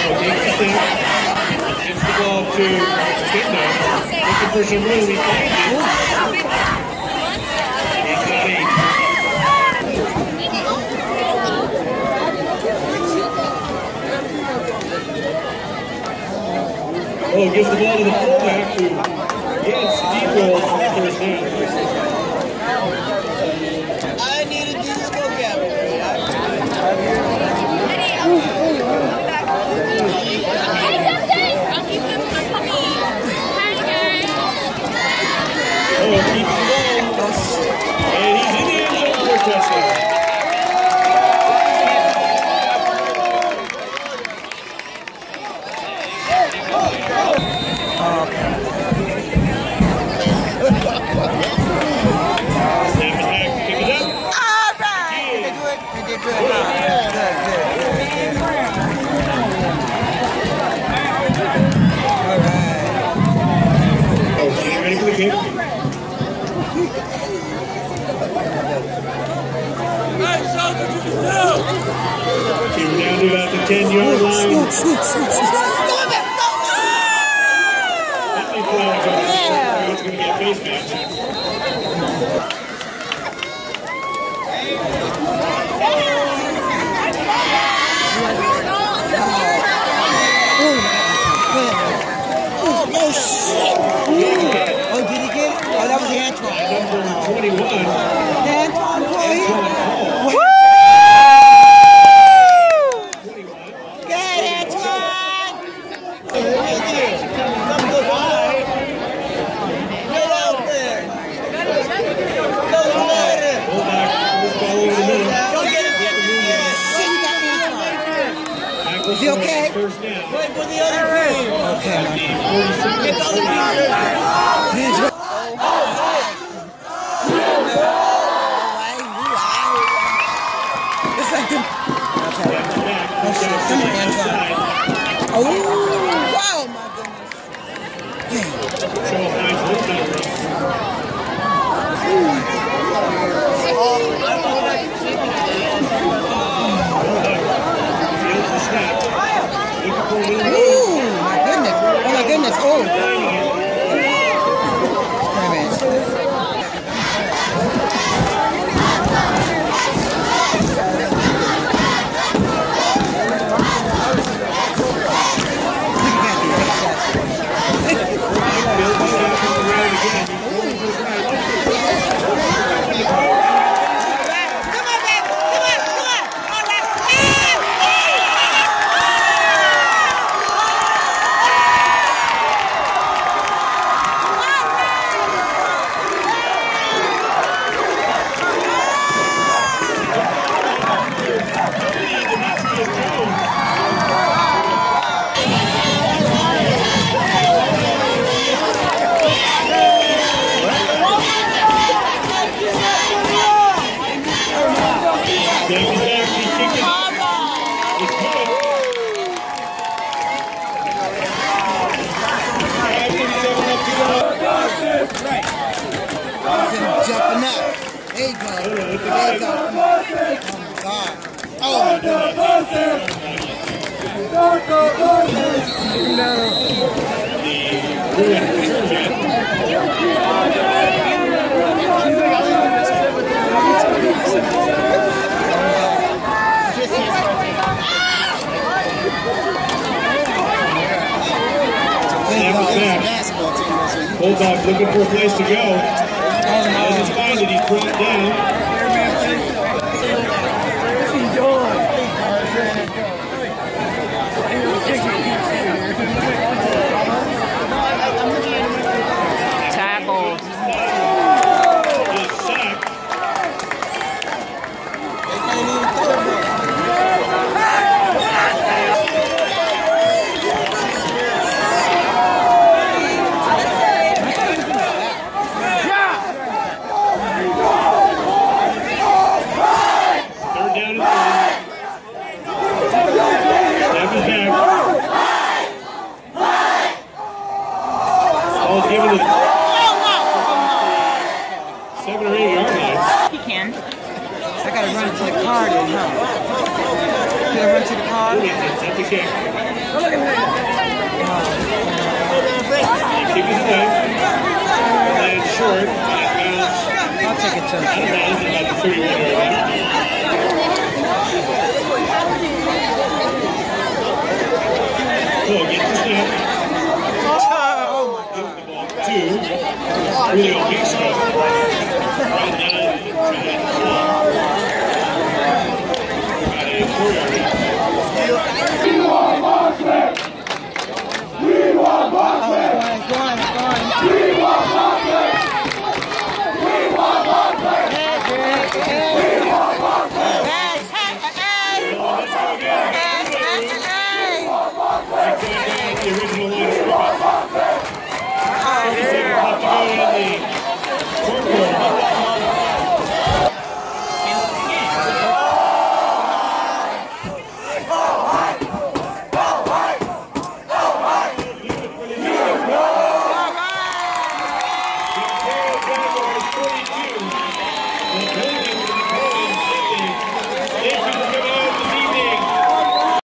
Gets the ball to Kidno. Looking for some room. He finds it. He's got 8. Oh, gives the ball to the fullback who gets deep roll for the first down. I need to do the vocabulary. Oh, keeps the ball. And he's in the end zone for a touchdown. We're down to about the 10-yard line. It's going to be a face match. Oh, shit! Oh, did he get it? Oh, that was Antoine. Number 21. Antoine Paul. Woo! Get Antoine! Get out there! Is he okay? Wait for the other team. Okay. Get the other team. Oh, wow, my goodness. Ooh, my goodness. Oh, my goodness. Oh. Jumping up. There you go. There you go. Oh my God. Oh Bulldog looking for a place to go. Doesn't find it, he's brought down. Tackled. Just sacked. Bloomington set the kick. Kick is away. And then short. I'll take it to him. Out of bounds about the 31 yard line. Cole gets the snap. Gives the ball to Julio Mixon. Right now, the original line is All right.